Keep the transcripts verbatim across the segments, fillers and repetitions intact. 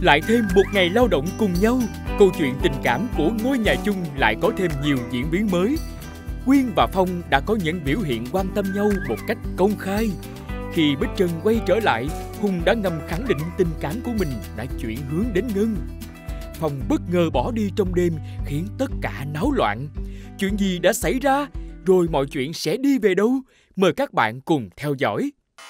Lại thêm một ngày lao động cùng nhau, câu chuyện tình cảm của ngôi nhà chung lại có thêm nhiều diễn biến mới. Quyên và Phong đã có những biểu hiện quan tâm nhau một cách công khai. Khi Bích Trân quay trở lại, Hùng đã ngầm khẳng định tình cảm của mình đã chuyển hướng đến Ngân. Phong bất ngờ bỏ đi trong đêm khiến tất cả náo loạn. Chuyện gì đã xảy ra? Rồi mọi chuyện sẽ đi về đâu? Mời các bạn cùng theo dõi.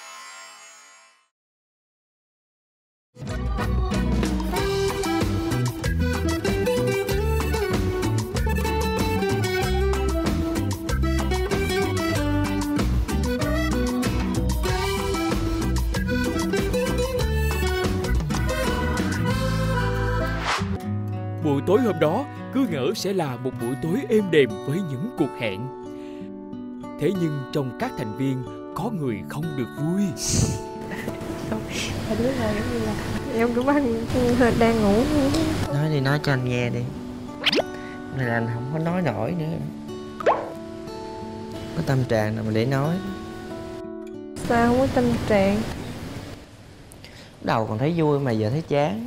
Buổi tối hôm đó cứ ngỡ sẽ là một buổi tối êm đềm với những cuộc hẹn. Thế nhưng trong các thành viên có người không được vui. Hai đứa này giống như là em cũng đang đang ngủ. Nói đi, nói cho anh nghe đi. Này là anh không có nói nổi nữa. Có tâm trạng nào mà để nói. Sao không có tâm trạng? Đầu còn thấy vui mà giờ thấy chán.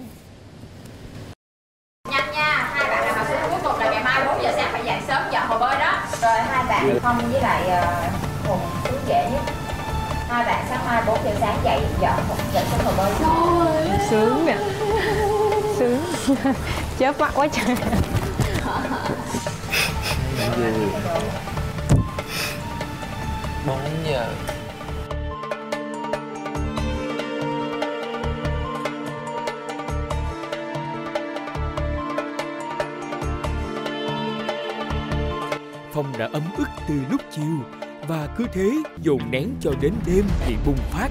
Nhanh nha, hai bạn nào mà xuống cuối cùng là ngày mai bốn giờ sáng phải dậy sớm giờ hồ bơi đó. Rồi hai bạn Phong với lại uh, Hùng xuống dễ nhất. Hai bạn sáng mai bốn giờ sáng dậy dọn dậy sớm hồ bơi. Thôi, sướng nè. Sướng. Chớp mắt quá trời. Bốn giờ. Phong đã ấm ức từ lúc chiều và cứ thế dồn nén cho đến đêm thì bùng phát.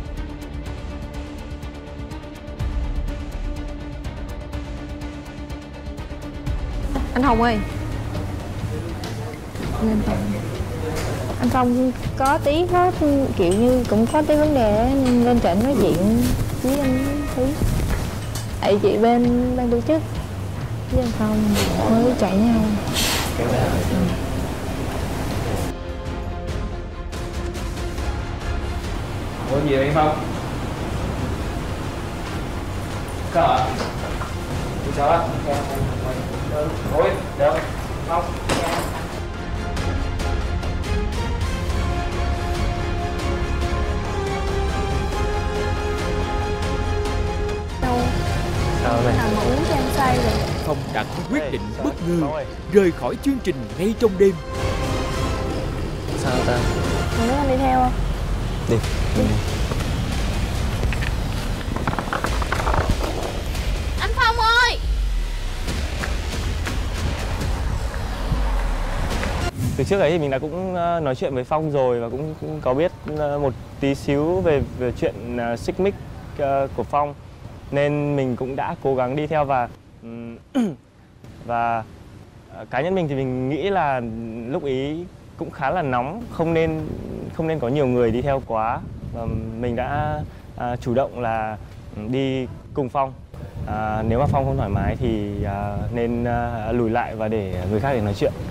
Anh Hồng ơi, lên phòng. Anh Phong có tí hết, kiểu như cũng có tí vấn đề lên trển nói chuyện với anh tí. Tại chị bên ban tổ chức với anh Phong mới chạy nhau. Ừ. Có gì vậy Phong? Sao ạ? Sao ạ? Ôi, được. Phong. Đâu? Sao vậy? Nào mà uống cho em say rồi. Phong đã có quyết định bất ngờ rời khỏi chương trình ngay trong đêm. Sao ta? Mình muốn anh đi theo không? Đi. Đi. Anh Phong ơi! Từ trước ấy thì mình đã cũng nói chuyện với Phong rồi và cũng, cũng có biết một tí xíu về, về chuyện xích mích của Phong. Nên mình cũng đã cố gắng đi theo và và cá nhân mình thì mình nghĩ là lúc ý cũng khá là nóng, không nên không nên có nhiều người đi theo quá. Và mình đã à, chủ động là đi cùng Phong. À, nếu mà Phong không thoải mái thì à, nên à, lùi lại và để người khác để nói chuyện.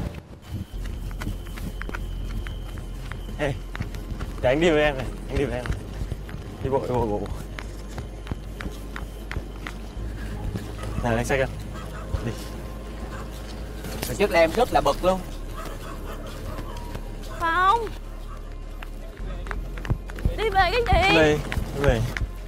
Hey, để anh đi với em này, anh đi với em. Đi bộ, đi bộ, bộ. Này, anh xách em. Đi. Hồi trước là em rất là bực luôn. Phong! Đi về cái gì? Về, về.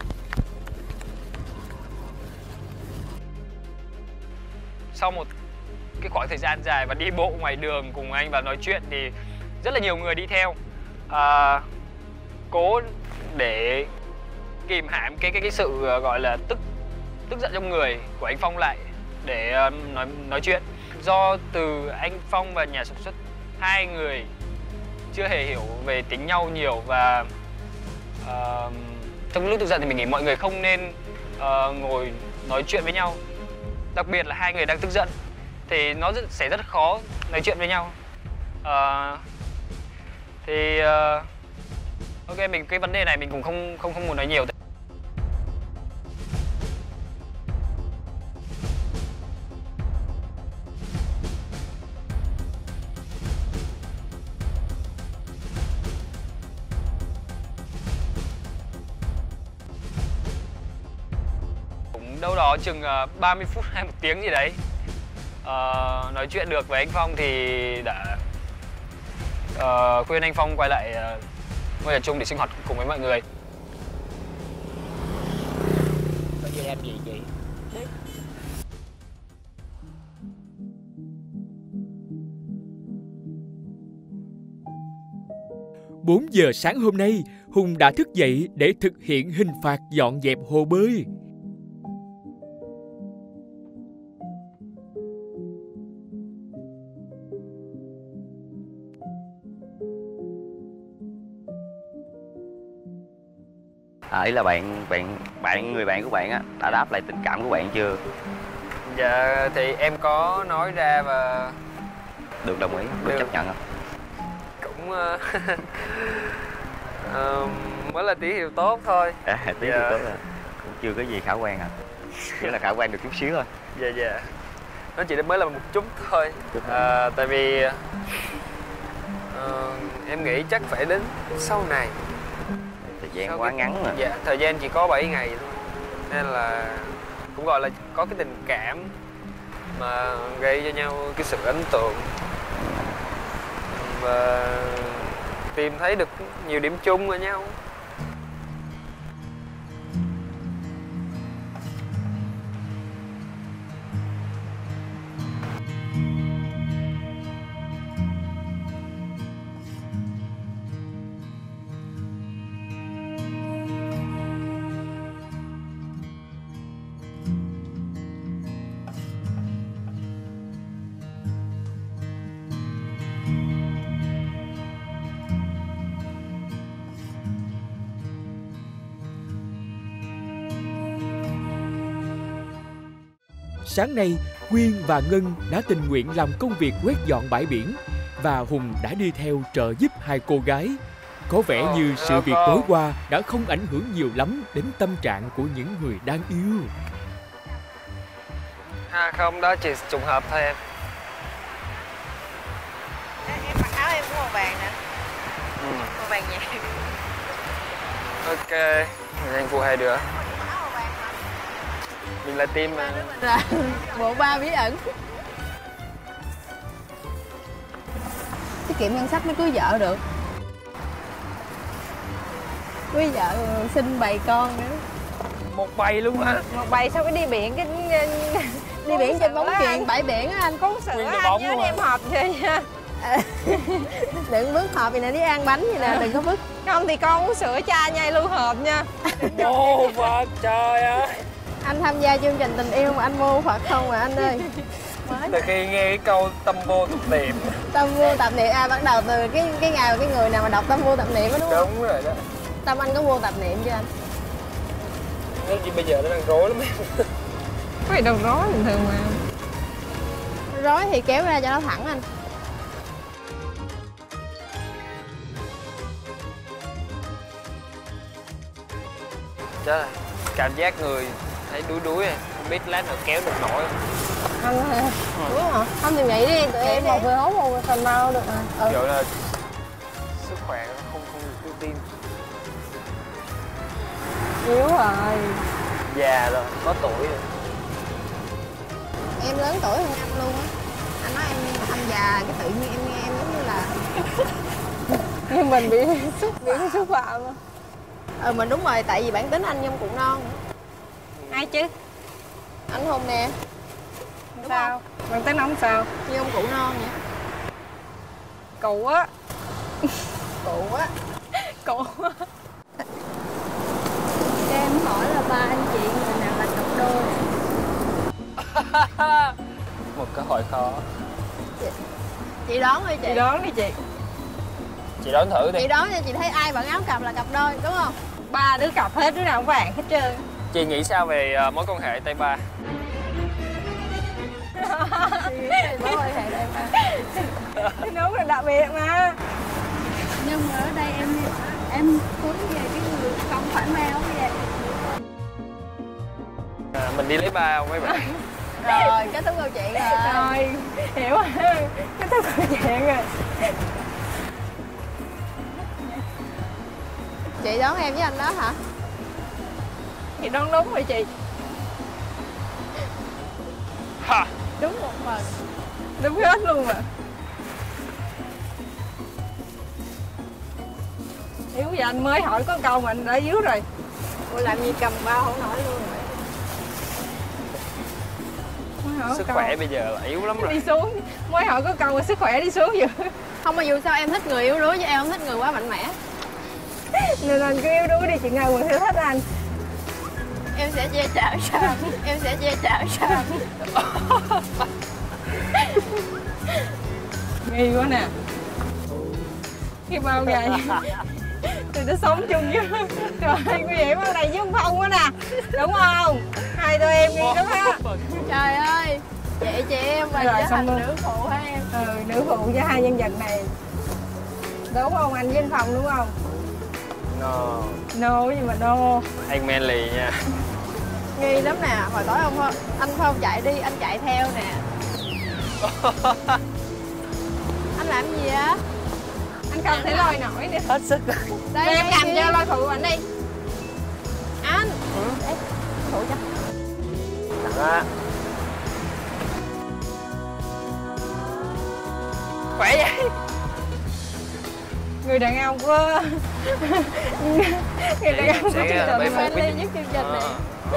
Sau một cái khoảng thời gian dài và đi bộ ngoài đường cùng anh và nói chuyện thì rất là nhiều người đi theo. À, cố để kìm hãm cái cái cái sự gọi là tức tức giận trong người của anh Phong lại để uh, nói nói chuyện. Do từ anh Phong và nhà sản xuất hai người chưa hề hiểu về tính nhau nhiều và uh, trong lúc tức giận thì mình nghĩ mọi người không nên uh, ngồi nói chuyện với nhau, đặc biệt là hai người đang tức giận thì nó rất, sẽ rất khó nói chuyện với nhau. Uh, thì uh, ok, mình cái vấn đề này mình cũng không không không muốn nói nhiều. đâu đó chừng uh, ba mươi phút hay một tiếng gì đấy. Uh, nói chuyện được với anh Phong thì đã uh, khuyên anh Phong quay lại uh, ngôi nhà chung để sinh hoạt cùng với mọi người. Bây giờ em gì vậy? bốn giờ sáng hôm nay, Hùng đã thức dậy để thực hiện hình phạt dọn dẹp hồ bơi. À, ý là bạn bạn bạn người bạn của bạn á đã đáp lại tình cảm của bạn chưa? Dạ thì em có nói ra và Được đồng ý, được, được. chấp nhận không? Cũng uh, uh, mới là tín hiệu tốt thôi. À, tín hiệu dạ. tốt rồi. Cũng chưa có gì khả quan à? Chỉ là khả quan được chút xíu thôi. Dạ dạ. Nó chỉ mới là một chút thôi. Chút à, tại vì uh, em nghĩ chắc phải đến sau này. Thời gian sau quá cái... ngắn rồi. Dạ, thời gian chỉ có bảy ngày thôi. Nên là cũng gọi là có cái tình cảm mà gây cho nhau cái sự ấn tượng và tìm thấy được nhiều điểm chung ở nhau. Sáng nay, Quyên và Ngân đã tình nguyện làm công việc quét dọn bãi biển và Hùng đã đi theo trợ giúp hai cô gái. Có vẻ ờ, như sự ờ, việc con. tối qua đã không ảnh hưởng nhiều lắm đến tâm trạng của những người đang yêu. À không, đó chỉ trùng hợp thôi em. À, em mặc áo em cũng màu vàng nè. Ừ. Màu vàng nhạt. Ok, anh phụ hai đứa. Mình là team mà. Là bộ ba bí ẩn. Tiết kiệm ngân sách mới cưới vợ được. Cưới vợ sinh bầy con nữa. Một bầy luôn hả? Một bầy sao cái đi biển cái Đi biển trên bóng chuyền bãi biển á anh. Cuốn sữa Nguyên cái anh bóng nhớ luôn đem à. hộp về nha. Đừng vứt hộp vậy nè, đi ăn bánh vậy nè, đừng có vứt. Không thì con uống sữa cha nhai lưu hộp nha. Ô Phật trời ơi. Anh tham gia chương trình tình yêu mà anh mô Phật không mà anh ơi. Từ khi nghe cái câu tâm vô tục niệm. Tâm vô tập niệm à, bắt đầu từ cái cái ngày cái người nào mà đọc tâm vô tập niệm đó đúng không? Đúng rồi đó. Tâm anh có vô tập niệm chưa anh? Nói gì bây giờ nó đang rối lắm em. Có gì đâu rối bình thường mà. Rối thì kéo ra cho nó thẳng anh. Chết rồi. Cảm giác người thấy đuối đuối rồi. Không biết lát nữa kéo được nổi. Anh hả? Đúng hả? Không thì nghĩ đi, tụi em một người hốt một người phần mau được mà. Kiểu là sức khỏe nó không không được ưu tiên. Yếu rồi. Già rồi, có tuổi rồi. Em lớn tuổi hơn anh luôn á. Anh nói em anh già, cái tự nhiên em nghe em giống như là Nhưng mình bị xúc bị xúc phạm. ờ mình đúng rồi, tại vì bản tính anh nhông cụ non. Ai chứ? Anh Hùng nè. Đúng Sao? Bản tính ông sao? Nhông cụ non vậy. Cụ á. Cụ á. Cụ á. Cho em hỏi là ba anh chị người nào là cặp đôi? Một câu hỏi khó. Chị, chị đoán đi chị. Chị đoán đi chị. Chị đoán thử đi. Chị đoán cho chị thấy ai bận áo cặp là cặp đôi đúng không? Ba đứa cặp hết, đứa nào cũng vàng hết trơn. Chị nghĩ sao về uh, mối quan hệ tay ba? Mối quan hệ đây mà. Đúng là đặc biệt mà. Nhưng mà ở đây em em cuốn về cái người không phải mang áo về. À, mình đi lấy ba không mấy bạn? Rồi, kết thúc câu chuyện rồi. Rồi, hiểu rồi. Kết thúc câu chuyện rồi. Chị đoán em với anh đó hả? Chị đoán đúng rồi chị. Ha. Đúng một phần. Đúng hết luôn mà. Yếu giờ anh mới hỏi có câu mà anh đã yếu rồi. Ủa làm gì cầm bao không nổi luôn rồi. Sức khỏe bây giờ là yếu lắm rồi. Đi xuống, mới hỏi có câu mà sức khỏe đi xuống vậy. Không, mà dù sao em thích người yếu đuối chứ em không thích người quá mạnh mẽ. Nên anh cứ yếu đuối đi chị Ngân còn sẽ thích anh. Em sẽ che chở sao? Em sẽ che chở sao? Nghi quá nè. Khi bao ngày thì nó sống chung với trời nguy hiểm ở này với ông Phong quá nè, đúng không? Hai tụi em nghi lắm á. Trời ơi, vậy chị em mà trở thành nữ phụ hả em? Ừ, nữ phụ cho hai nhân vật này. Đúng không anh với anh Phong đúng không? No. No gì mà no. Anh manly nha. Nghi lắm nè, hồi tối ông Phong, anh Phong chạy đi, anh chạy theo nè. Anh làm gì á? Anh không thể lôi nổi nữa. Hết sức rồi. Đây, em đây, cầm đi. cho lôi phụ anh đi. Anh. Ừ. Đây, phụ cho. Đó. Khỏe vậy. Người đàn ông của người đàn ông của chương trình phải Phải lên nhất chương trình này.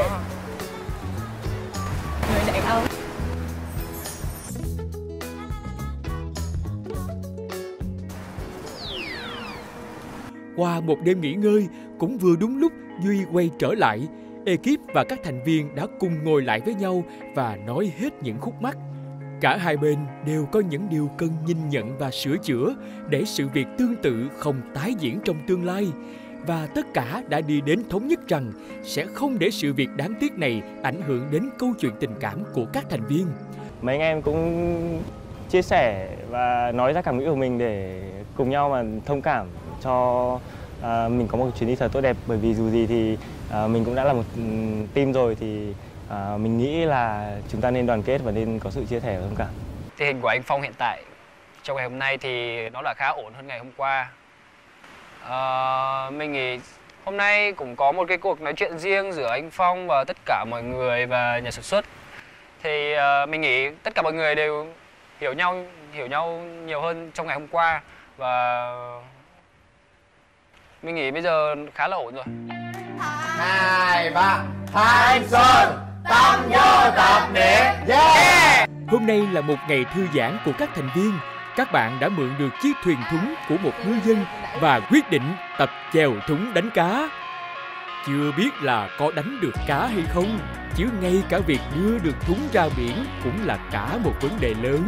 người đàn ông. Qua một đêm nghỉ ngơi, cũng vừa đúng lúc Duy quay trở lại. Ekip và các thành viên đã cùng ngồi lại với nhau và nói hết những khúc mắc. Cả hai bên đều có những điều cần nhìn nhận và sửa chữa để sự việc tương tự không tái diễn trong tương lai. Và tất cả đã đi đến thống nhất rằng sẽ không để sự việc đáng tiếc này ảnh hưởng đến câu chuyện tình cảm của các thành viên. Mấy anh em cũng chia sẻ và nói ra cảm nghĩ của mình để cùng nhau mà thông cảm cho à, mình có một chuyến đi thật tốt đẹp. Bởi vì dù gì thì à, mình cũng đã là một team rồi thì à, mình nghĩ là chúng ta nên đoàn kết và nên có sự chia sẻ và thông cảm. Tình hình của anh Phong hiện tại trong ngày hôm nay thì nó là khá ổn hơn ngày hôm qua. À, mình nghĩ hôm nay cũng có một cái cuộc nói chuyện riêng giữa anh Phong và tất cả mọi người và nhà sản xuất. Thì uh, mình nghĩ tất cả mọi người đều hiểu nhau hiểu nhau nhiều hơn trong ngày hôm qua và mình nghĩ bây giờ khá là ổn rồi. Hai ba Thanh Xuân tâm vô tập điểm. Yeah! Hôm nay là một ngày thư giãn của các thành viên. Các bạn đã mượn được chiếc thuyền thúng của một ngư dân và quyết định tập chèo thúng đánh cá. Chưa biết là có đánh được cá hay không, chứ ngay cả việc đưa được thúng ra biển cũng là cả một vấn đề lớn.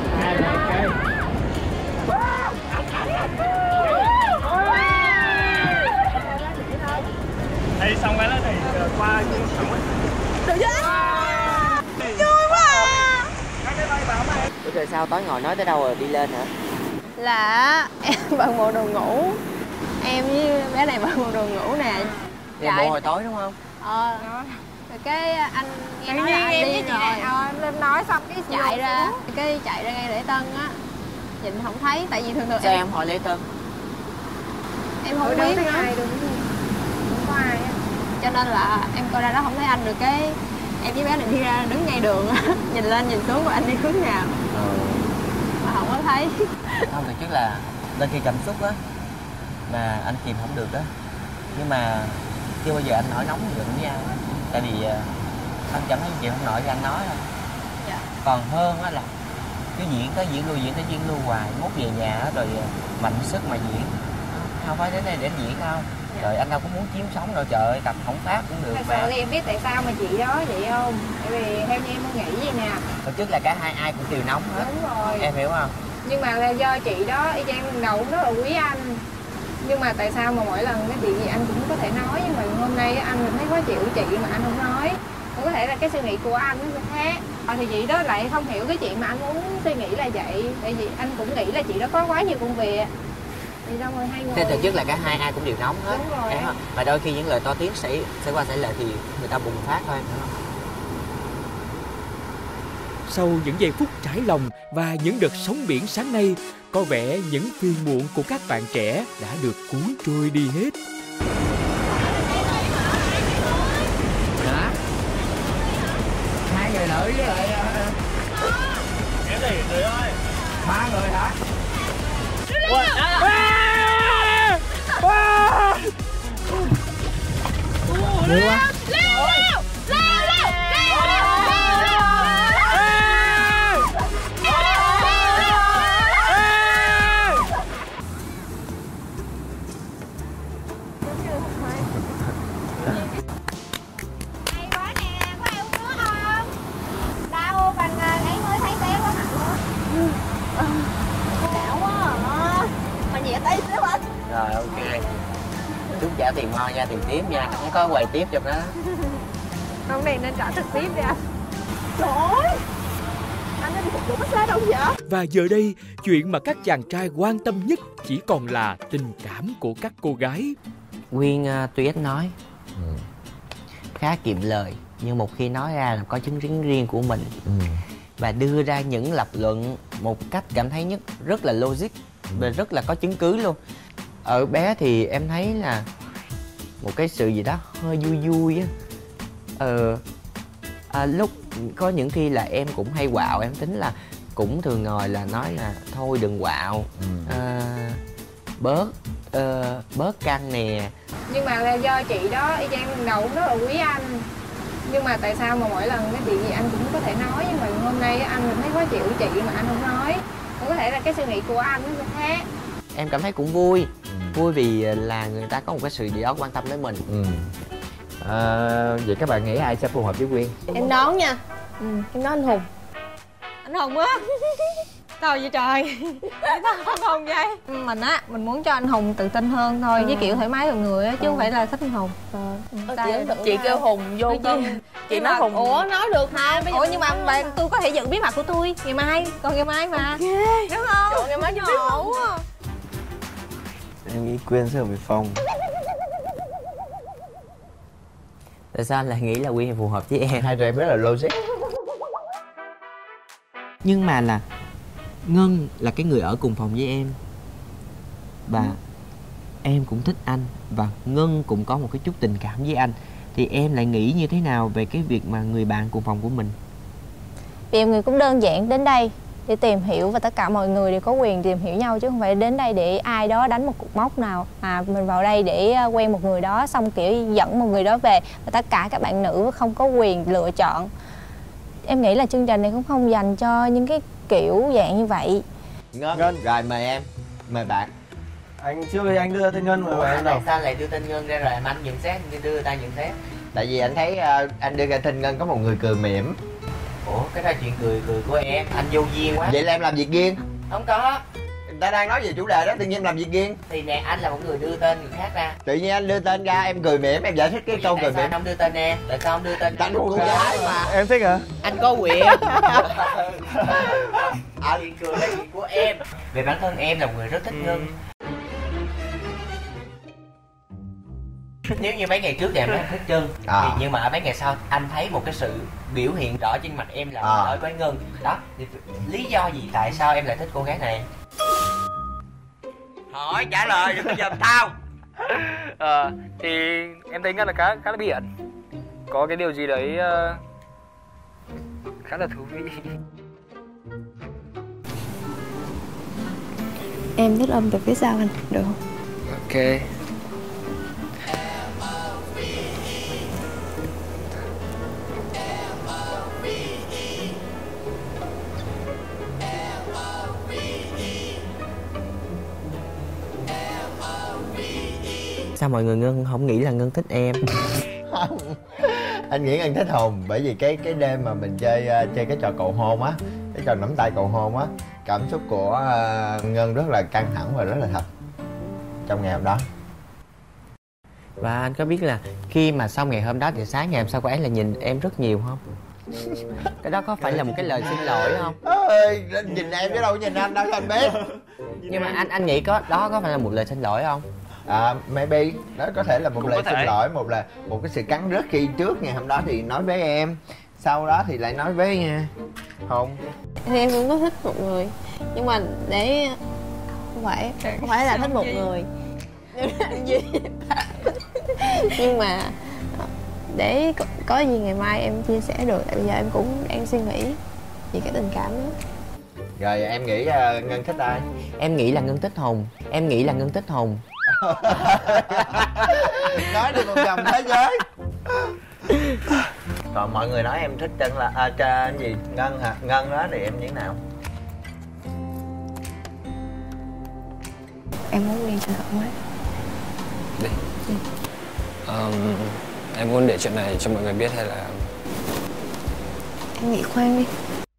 Đây xong cái đó thì qua Được chứ? Vui quá à. Ủa trời sao tối ngồi nói tới đâu rồi đi lên hả? Là em bận bộ đồ ngủ. Em với bé này bận bộ đồ ngủ nè. Đi bộ hồi tối đúng không? Ờ. Rồi cái anh nghe Tự nói nhiên là anh em đi với chị rồi. này ờ, lên nói xong cái Chạy ra, cái chạy ra ngay Lễ Tân á. Nhìn không thấy, tại vì thường thường Sao em em hỏi Lễ Tân? em không Ở biết đâu nữa. có ai đâu, không có ai á. Cho nên là em coi ra đó không thấy anh được, cái em với bé này đi ra đứng ngay đường á, nhìn lên nhìn xuống và anh đi hướng nào Ừ. mà không có thấy. Không, thực chất là đôi khi cảm xúc á mà anh kìm không được á, nhưng mà chưa bao giờ anh nổi nóng giận với ai, tại vì uh, anh cảm thấy chịu không nổi thì anh nói thôi. Dạ. Còn hơn á là cứ diễn tới diễn lui diễn tới diễn lui hoài, mốt về nhà á rồi mạnh sức mà diễn, không phải đến đây để diễn đâu. Dạ. Rồi anh đâu có muốn chiếm sống đâu, trời ơi tập không phát cũng được Thật mà. sự thì em biết tại sao mà chị đó vậy không? Tại vì theo như em nghĩ vậy nè. Thực chất là cả hai ai cũng đều nóng hết. Đúng rồi. Em hiểu không? Nhưng mà là do chị đó, y chang lần đầu cũng rất là quý anh. Nhưng mà tại sao mà mỗi lần cái chuyện gì anh cũng có thể nói, nhưng mà hôm nay anh mình thấy khó chịu chị mà anh không nói. Cũng có thể là cái suy nghĩ của anh nó sẽ khác. Ờ, thì chị đó lại không hiểu cái chuyện mà anh muốn suy nghĩ là vậy. Tại vì anh cũng nghĩ là chị đó có quá nhiều công việc. Thì xong rồi hai người. Thế thực chất là cả hai ai cũng đều nóng hết. Đúng rồi. Em không? Mà đôi khi những lời to tiếng xảy xảy qua xảy lại thì người ta bùng phát thôi, em hiểu không? Sau những giây phút trải lòng và những đợt sóng biển sáng nay, có vẻ những phiền muộn của các bạn trẻ đã được cuốn trôi đi hết. Hả? Hai người nữ với lại người ơi. Ba người hả? Nhiều quá. Rồi ok. Chú trả tiền hoa nha, tiền tiếp nha, không có quầy tiếp cho nó. Hôm nay nên trả trực tiếp đi anh. Trời ơi, anh nên phục vụ massage đâu vậy? Và giờ đây, chuyện mà các chàng trai quan tâm nhất chỉ còn là tình cảm của các cô gái. Quyên uh, tuy ít nói, ừ. khá kiệm lời, nhưng một khi nói ra là có chứng kiến riêng của mình, ừ. và đưa ra những lập luận một cách cảm thấy nhất rất là logic, ừ. và rất là có chứng cứ luôn. Ở bé thì em thấy là một cái sự gì đó hơi vui vui á. Ờ, à, lúc có những khi là em cũng hay quạo, em tính là cũng thường ngồi là nói là thôi đừng quạo, ừ. à, bớt uh, bớt căng nè. Nhưng mà là do chị đó, y chang lần đầu cũng rất là quý anh. Nhưng mà tại sao mà mỗi lần cái chuyện gì anh cũng có thể nói, nhưng mà hôm nay anh mình thấy khó chịu chị mà anh không nói. Cũng có thể là cái suy nghĩ của anh nó sẽ khác. Em cảm thấy cũng vui, ừ. vui vì là người ta có một cái sự gì đó quan tâm đến mình. Ừ. À, vậy các bạn nghĩ ai sẽ phù hợp với Quyên? Em đoán nha, ừ. em đoán anh Hùng. Anh Hùng á? Sao vậy trời? Sao anh Hùng vậy? Mình á, mình muốn cho anh Hùng tự tin hơn thôi, ừ. với kiểu thoải mái thường người á, chứ ừ. không phải là thích anh Hùng. Ừ. Chị, chị kêu Hùng vô cân. Chị nói Hùng. Ủa nói được mà. Ủa nhưng mà bạn tôi có thể giữ bí mật của tôi ngày mai, còn ngày mai mà. Okay. Đúng không? Trời, ngày mai chưa biết ngủ á. Em nghĩ Quyên sẽ hợp với Phong. Tại sao anh lại nghĩ là Quyên phù hợp với em? Hai tụi em rất là logic. Nhưng mà là Ngân là cái người ở cùng phòng với em, và ừ. em cũng thích anh, và Ngân cũng có một cái chút tình cảm với anh. Thì em lại nghĩ như thế nào về cái việc mà người bạn cùng phòng của mình? Vì em người cũng đơn giản đến đây để tìm hiểu, và tất cả mọi người đều có quyền tìm hiểu nhau, chứ không phải đến đây để ai đó đánh một cục mốc nào. Mà mình vào đây để quen một người đó, xong kiểu dẫn một người đó về, và tất cả các bạn nữ không có quyền lựa chọn. Em nghĩ là chương trình này cũng không dành cho những cái kiểu dạng như vậy. Ngân, Ngân. Rồi mời em, mời bạn. Anh chưa thì anh đưa tên Ngân mà em đâu. Sao lại đưa tên Ngân ra rồi anh nhận xét, đưa ta nhận xét? Tại vì anh thấy uh, anh đưa ra tên Ngân có một người cười mỉm. Ủa, cái đó chuyện cười cười của em, anh vô duyên quá. Vậy là em làm việc riêng? Không có. Người ta đang nói về chủ đề đó, tự nhiên em làm việc riêng. Thì nè, anh là một người đưa tên người khác ra. Tự nhiên anh đưa tên ra, em cười mỉm, em giải thích cái câu cười mỉm. Tại sao không đưa tên em? Tại sao không đưa tên anh? Anh cô gái mà. Em thích hả? Anh có quyền. Anh cười là chuyện của em. Về bản thân em là một người rất thích Ngân. Nếu như mấy ngày trước thì em nói thích Trân, à. thì nhưng mà ở mấy ngày sau anh thấy một cái sự biểu hiện rõ trên mặt em là à. ở với Ngân đó. Thì lý do gì tại sao em lại thích cô gái này? Hỏi trả lời đừng có giùm tao. À, thì em thấy Ngân là khá khá là biển, có cái điều gì đấy uh, khá là thú vị. Em thích ôm từ phía sau anh được không? Ok. Sao mọi người Ngân không nghĩ là Ngân thích em? Không, anh nghĩ Ngân thích Hùng, bởi vì cái cái đêm mà mình chơi uh, chơi cái trò cầu hôn á, cái trò nắm tay cầu hôn á, cảm xúc của uh, Ngân rất là căng thẳng và rất là thật trong ngày hôm đó. Và anh có biết là khi mà sau ngày hôm đó thì sáng ngày hôm sau cô ấy là nhìn em rất nhiều không? Cái đó có phải là một cái lời xin lỗi không? Ơi, nhìn em chứ đâu có nhìn anh đâu anh biết. Nhưng mà anh anh nghĩ có đó có phải là một lời xin lỗi không? À, maybe đó có thể là một Cũng lời xin lỗi, một là một cái sự cắn rứt khi trước ngày hôm đó thì nói với em, sau đó thì lại nói với Hùng. Thì em cũng có thích một người, nhưng mà để không phải không phải là thích một người, nhưng mà để có, có gì ngày mai em chia sẻ được. Tại bây giờ em cũng đang suy nghĩ về cái tình cảm đó. Rồi em nghĩ uh, Ngân thích ai? Em nghĩ là Ngân thích Hùng. Em nghĩ là Ngân thích Hùng. Nói đi một vòng thế giới. Còn mọi người nói em thích chân là à, cha gì Ngân hả? Ngân đó thì em như thế nào? Em muốn đi cho thoải mái. Đi. Ừ. Um, em muốn để chuyện này cho mọi người biết hay là Em nghĩ khoan đi.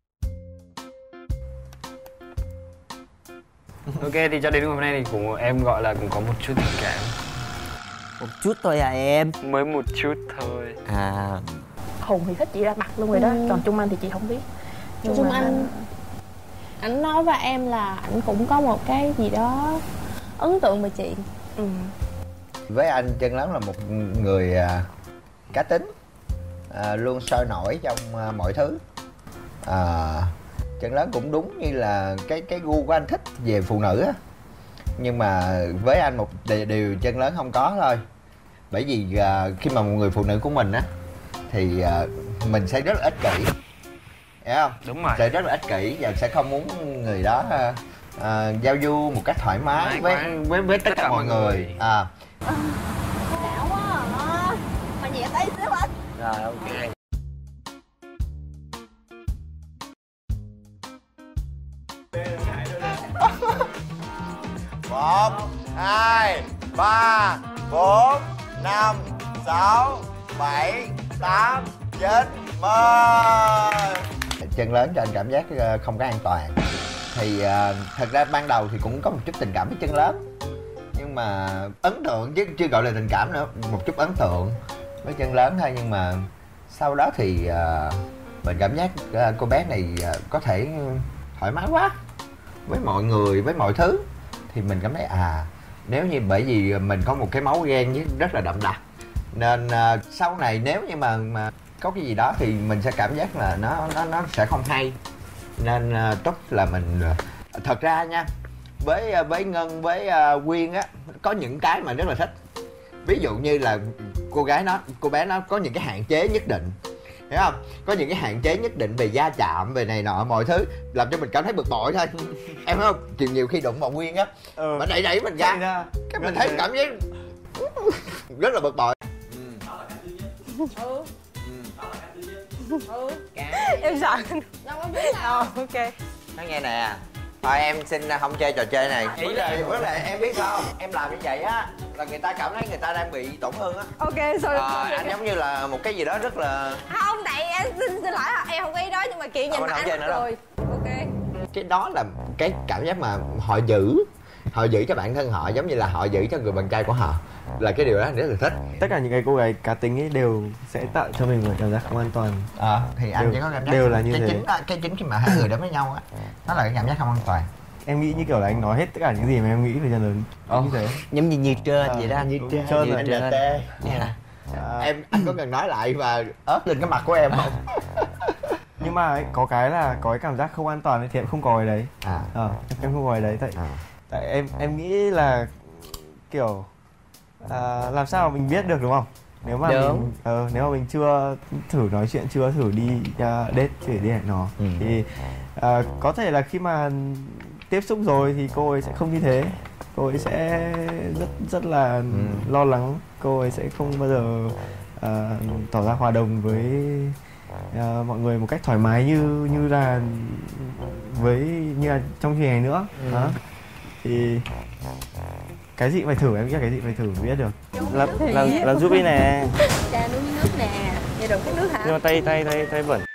ok, thì cho đến hôm nay thì cũng em gọi là cũng có một chút tình cảm. Một chút thôi à em? Mới một chút thôi. À. Hùng thì thích chị ra mặt luôn rồi đó, Ừ. còn Trung Anh thì chị không biết. Nhưng Trung mà... Anh ảnh nói với em là ảnh cũng có một cái gì đó ấn tượng về chị. Ừ. Với anh Chân Lớn là một người à, cá tính, à, luôn sôi nổi trong à, mọi thứ. À, Chân Lớn cũng đúng như là cái cái gu của anh thích về phụ nữ á. Nhưng mà với anh một điều Chân Lớn không có thôi. Bởi vì à, khi mà một người phụ nữ của mình á thì à, mình sẽ rất là ích kỷ, hiểu không? Đúng rồi. Sẽ rất là ích kỷ và sẽ không muốn người đó à, à, giao du một cách thoải mái với, với với tất, tất cả mọi người, người. À. Đảo quá à. Mà nhẹ tay xíu anh. Rồi ok. Một, hai, ba, bốn, năm, sáu, bảy, tám, chín, mười. Chân Lớn cho anh cảm giác không có an toàn. Thì uh, thật ra ban đầu thì cũng có một chút tình cảm với Chân Lớn, nhưng mà ấn tượng chứ chưa gọi là tình cảm nữa, một chút ấn tượng với Chân Lớn thôi. Nhưng mà sau đó thì uh, mình cảm giác uh, cô bé này uh, có thể thoải mái quá với mọi người, với mọi thứ. Thì mình cảm thấy à, nếu như bởi vì mình có một cái máu ghen rất là đậm đặc, nên uh, sau này nếu như mà mà có cái gì đó thì mình sẽ cảm giác là nó nó nó sẽ không hay. Nên uh, tốt là mình uh, thật ra nha, với uh, với Ngân với uh, Quyên á, có những cái mà rất là thích. Ví dụ như là cô gái nó cô bé nó có những cái hạn chế nhất định, hiểu không? Có những cái hạn chế nhất định về da chạm, về này nọ mọi thứ, làm cho mình cảm thấy bực bội thôi. Em thấy không? Nhiều nhiều khi đụng vào Quyên á, ừ. mà đẩy đẩy mình ra, ra. Cái mình thấy cảm giác rất là bực bội. Ừ. Ừ. Em sợ. Đâu có biết đâu. Ờ, ok. Nói nghe nè, thôi em xin không chơi trò chơi này. Ý là vấn đề em biết sao không? Em làm như vậy á là người ta cảm thấy người ta đang bị tổn thương á. Ok, sorry. Ờ, anh giống như là một cái gì đó rất là... Không, tại em xin, xin lỗi, em không có ý đó, nhưng mà kiểu nhìn mặt anh rồi. Ok. Cái đó là cái cảm giác mà họ giữ, họ giữ cho bản thân họ giống như là họ giữ cho người bạn trai của họ, là cái điều đó anh rất là thích. Tất cả những cái cô gái cá tính ấy đều sẽ tạo cho mình một cảm giác không an toàn. Ờ, à, thì anh đều, chỉ có cảm giác đều là như cái thế. Chính, cái chính khi mà hai người đến với nhau á, nó là cái cảm giác không an toàn. Em nghĩ như kiểu là anh nói hết tất cả những gì mà em nghĩ về Chân Lớn. Như thế. Giống như như trên à, vậy đó. Như trên, trên như trên. Tê. Yeah. À. Em anh có cần nói lại và ớt lên cái mặt của em không? Nhưng mà ấy, có cái là có cái cảm giác không an toàn ấy, thì em không có cái đấy. À, à em không có cái đấy tại à. tại em em nghĩ là kiểu à, làm sao mà mình biết được đúng không? Nếu mà đúng. mình ờ, nếu mà mình chưa thử nói chuyện, chưa thử đi uh, date, chưa đi hẹn hò, ừ. thì uh, có thể là khi mà tiếp xúc rồi thì cô ấy sẽ không như thế. Cô ấy sẽ rất rất là ừ. lo lắng. Cô ấy sẽ không bao giờ uh, tỏ ra hòa đồng với uh, mọi người một cách thoải mái như như là với như là trong chương trình này nữa. Ừ. Đó. Thì cái gì phải thử, em nghĩ là cái gì phải thử mới biết được. Làm làm làm giúp đi nè. Cha nuốt nước nè. Vậy rồi cái nước hả? Nhưng mà tay tay tay tay bẩn.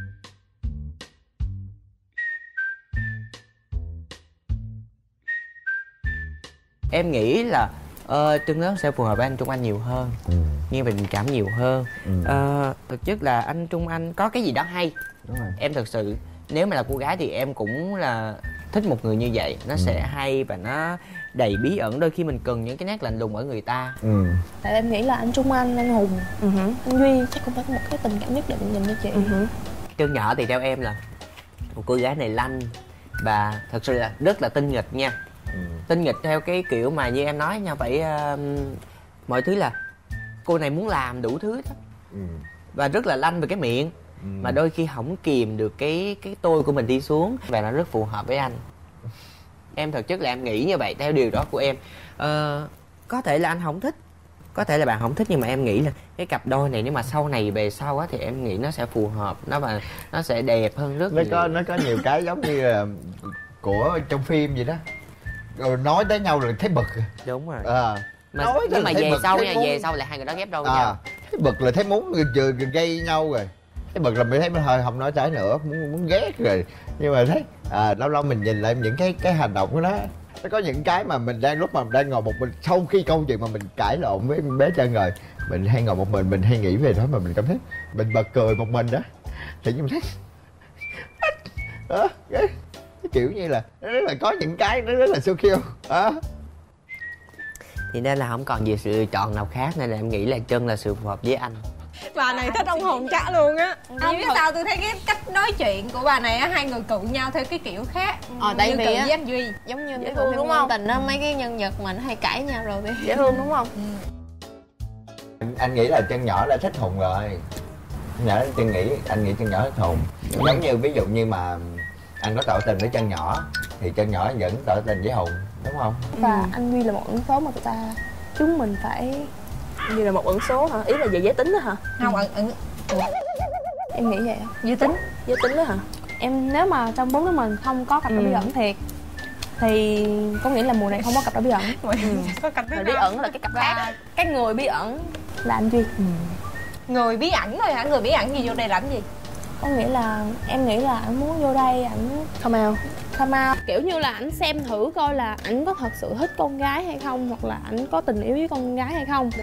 Em nghĩ là uh, Chân Lớn sẽ phù hợp với anh Trung Anh nhiều hơn, ừ. nghiêng về tình cảm nhiều hơn. ừ. uh, Thực chất là anh Trung Anh có cái gì đó hay. Đúng rồi. Em thật sự nếu mà là cô gái thì em cũng là thích một người như vậy. Nó ừ. sẽ hay và nó đầy bí ẩn, đôi khi mình cần những cái nét lạnh lùng ở người ta. ừ. Tại em nghĩ là anh Trung Anh, anh Hùng, uh-huh. anh Duy chắc cũng phải có một cái tình cảm nhất định dành cho chị. uh-huh. Từ nhỏ thì theo em là một cô gái này lanh và thật sự là rất là tinh nghịch nha. ừ. Tinh nghịch theo cái kiểu mà như em nói nha, phải uh, mọi thứ là cô này muốn làm đủ thứ đó. ừ. Và rất là lanh về cái miệng. ừ. mà đôi khi không kìm được cái cái tôi của mình đi xuống, và nó rất phù hợp với anh. Em thực chất là em nghĩ như vậy theo điều đó của em. Ờ, có thể là anh không thích, có thể là bạn không thích, nhưng mà em nghĩ là cái cặp đôi này nếu mà sau này về sau á thì em nghĩ nó sẽ phù hợp, nó và nó sẽ đẹp hơn rất nó nhiều. có nó có nhiều cái giống như là của trong phim vậy đó, rồi nói tới nhau là thấy bực. Đúng rồi. À, mà, nói nhưng mà về bực, sau thấy nha, muốn... về sau là hai người đó ghép đôi với à, nhau. thấy bực là thấy muốn vừa gây nhau rồi, thấy bực là mình thấy mình hơi không nói trái nữa, muốn muốn ghét rồi. Nhưng mà thấy à, lâu lâu mình nhìn lại những cái cái hành động của nó, nó có những cái mà mình đang lúc mà mình đang ngồi một mình, sau khi câu chuyện mà mình cãi lộn với bé Trân rồi, mình hay ngồi một mình, mình hay nghĩ về đó mà mình cảm thấy mình bật cười một mình đó, thì như mình thấy đó, cái, cái kiểu như là nó rất là có những cái nó rất là siêu kiêu đó. Thì nên là không còn gì sự lựa chọn nào khác, nên là em nghĩ là Trân là sự phù hợp với anh. Bà này thích ông Hùng chắc luôn á. Anh biết sao tôi thấy cái cách nói chuyện của bà này á, hai người cự nhau theo cái kiểu khác. Ờ, tại như vì cự á, với anh Duy giống như dễ thương thương đúng đúng không? Tình á, mấy cái nhân vật mà nó hay cãi nhau rồi thì dễ thương đúng không? Ừ. anh, anh nghĩ là Trân nhỏ là thích Hùng rồi. Nhỏ Trân nghĩ anh nghĩ Trân nhỏ thích Hùng. Giống như ví dụ như mà anh có tỏ tình với Trân nhỏ thì Trân nhỏ vẫn tỏ tình với Hùng, đúng không? Và ừ. anh Duy là một ẩn số mà tụi ta chúng mình phải như là một ẩn số hả? Ý là về giới tính đó hả? Không, ẩn ẩn em nghĩ vậy á. Giới tính, giới tính đó hả? Em nếu mà trong bốn đứa mình không có cặp đôi bí ẩn thiệt thì có nghĩa là mùa này không có cặp đôi bí ẩn. Ừ. Có cặp Rồi bí ẩn là cái cặp khác á. Cái người bí ẩn là anh Duy. Ừ. Người bí ẩn thôi hả? Người bí ẩn gì vô đây làm gì? Có nghĩa là em nghĩ là anh muốn vô đây ảnh come out come out kiểu như là ảnh xem thử coi là ảnh có thật sự thích con gái hay không, hoặc là ảnh có tình yêu với con gái hay không.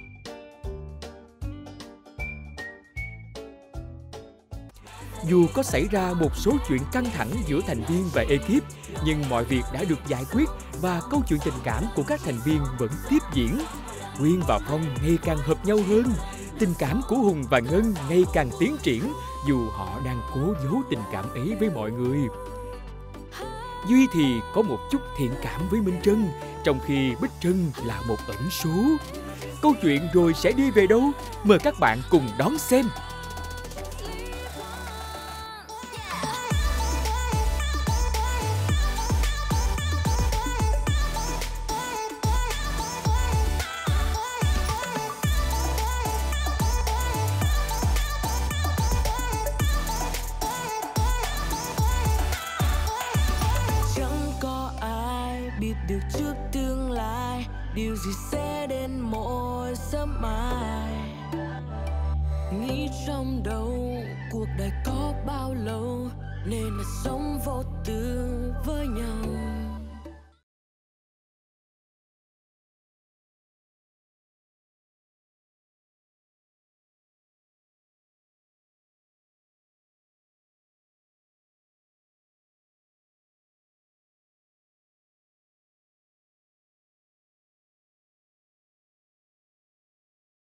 Dù có xảy ra một số chuyện căng thẳng giữa thành viên và ekip, nhưng mọi việc đã được giải quyết và câu chuyện tình cảm của các thành viên vẫn tiếp diễn. Quyên và Phong ngày càng hợp nhau hơn. Tình cảm của Hùng và Ngân ngày càng tiến triển, dù họ đang cố giấu tình cảm ấy với mọi người. Duy thì có một chút thiện cảm với Minh Trân, trong khi Bích Trân là một ẩn số. Câu chuyện rồi sẽ đi về đâu? Mời các bạn cùng đón xem. Được trước tương lai, điều gì sẽ đến mỗi sớm mai. Nghĩ trong đầu cuộc đời có bao lâu, nên là sống vô tư với nhau.